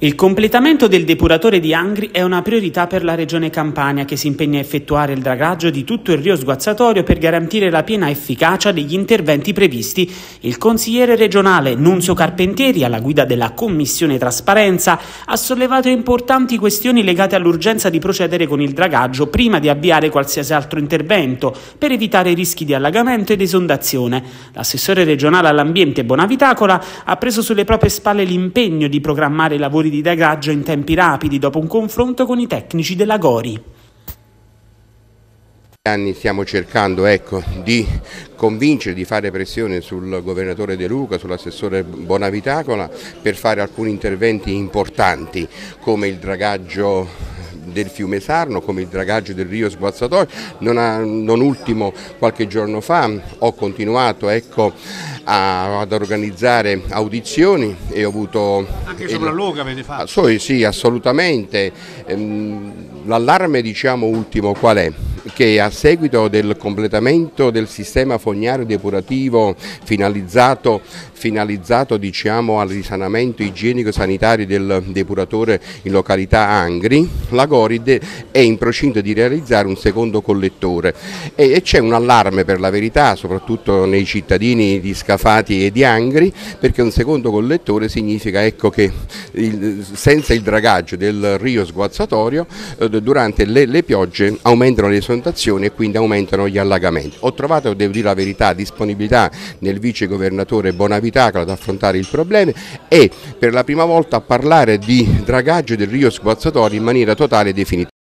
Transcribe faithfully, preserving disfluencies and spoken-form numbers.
Il completamento del depuratore di Angri è una priorità per la Regione Campania, che si impegna a effettuare il dragaggio di tutto il Rio Sguazzatorio per garantire la piena efficacia degli interventi previsti. Il consigliere regionale Nunzio Carpentieri, alla guida della Commissione Trasparenza, ha sollevato importanti questioni legate all'urgenza di procedere con il dragaggio prima di avviare qualsiasi altro intervento, per evitare rischi di allagamento ed esondazione. L'assessore regionale all'ambiente Bonavitacola ha preso sulle proprie spalle l'impegno di programmare i lavori di dragaggio in tempi rapidi dopo un confronto con i tecnici della Gori. Anni stiamo cercando ecco, di convincere, di fare pressione sul governatore De Luca, sull'assessore Bonavitacola per fare alcuni interventi importanti come il dragaggio del fiume Sarno, come il dragaggio del Rio Sguazzatorio. Non, ha, non ultimo, qualche giorno fa ho continuato ecco, a, ad organizzare audizioni e ho avuto... Anche sopra Luca avete fatto? So, sì, assolutamente. L'allarme diciamo ultimo qual è? Che a seguito del completamento del sistema fognario depurativo finalizzato, finalizzato diciamo, al risanamento igienico-sanitario del depuratore in località Angri, la Gori è in procinto di realizzare un secondo collettore e, e c'è un allarme per la verità, soprattutto nei cittadini di Scafati e di Angri, perché un secondo collettore significa ecco, che il, senza il dragaggio del Rio Sguazzatorio eh, durante le, le piogge aumentano le e quindi aumentano gli allagamenti. Ho trovato, devo dire la verità, disponibilità nel vice governatore Bonavitacola ad affrontare il problema e per la prima volta a parlare di dragaggio del Rio Sguazzatorio in maniera totale e definitiva.